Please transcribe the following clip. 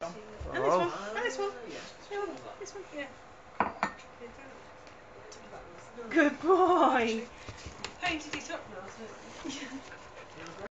one. And this one. Oh. And this one. Yeah. This one. Yeah. Good boy. Painted it up now, so